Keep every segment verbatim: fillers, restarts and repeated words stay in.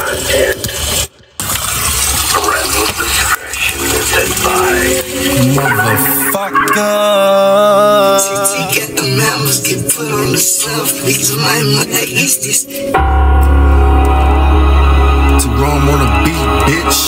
content. Parental discretion is advised. Motherfucker. T T got the members get put on the shelf. Niggas might might eat this. To roam on a beat, bitch.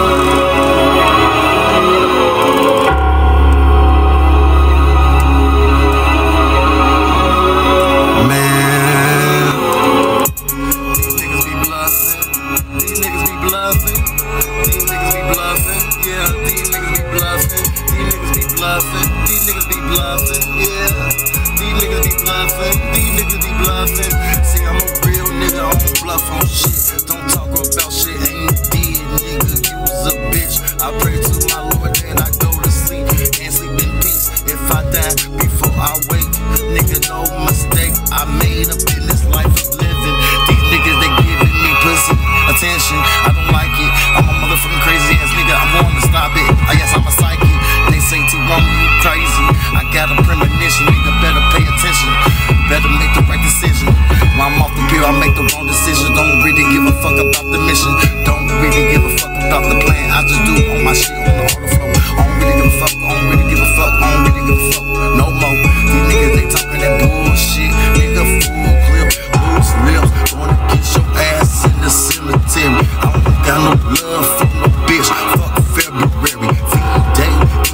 These niggas be bluffing, yeah. These niggas be bluffing, these niggas be bluffing. See, I'm a real nigga, I don't bluff on shit. Don't talk about shit, ain't dead, nigga. You was a bitch. I pray to my Lord that I go to sleep and sleep in peace. If I die before I wake, nigga, no mistake. I made up in this life of living. These niggas, they giving me pussy attention. I don't like it. I'm a motherfucking crazy ass nigga. I want to stop it. I guess I'm a psychic. They say T-Rome, you crazy. I got a premonition, nigga, better pay attention. Better make the right decision. While I'm off the pill, I make the wrong decision. Don't really give a fuck about the mission. Don't really give a fuck about the plan. I just do on my shit on the auto flow. I don't really give a fuck, I don't really give a fuck, I don't really give a fuck no more. These niggas, they talking that bullshit. Nigga, full clip, loose lips. Gonna get your ass in the cemetery. I don't got no love for no bitch. Fuck February. V-Day.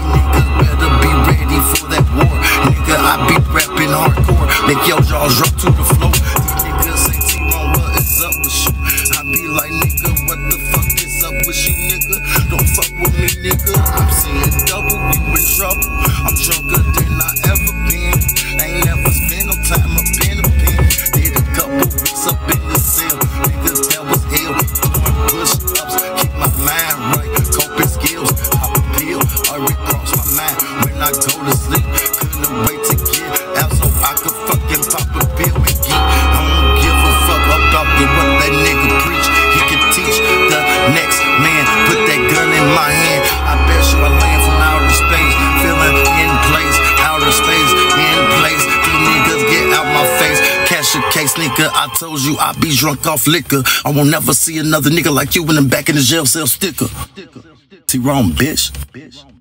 I be rapping hardcore, make your jaws drop to the floor. These niggas say T-Rome, what is up with you? I be like, nigga, what the fuck is up with you, nigga? Don't fuck with me, nigga. I'm seeing double, you in trouble. I'm drunker than I ever been. Ain't never spent no time up in a pen. Did a couple weeks up in the cell. Nigga, that was hell. Doing push-ups, keep my mind right. Coping skills, pop a pill, already cross my mind when I go to sleep. Wait to get out so I could fucking pop a pill and geek. I don't give a fuck about the what that nigga preach. He can teach the next man. Put that gun in my hand. I bet you I land from outer space. Feeling in place, outer space, in place. These niggas get out my face. Cash a case, nigga. I told you I be drunk off liquor. I won't never see another nigga like you in the back in the jail cell sticker. T-Rome, bitch.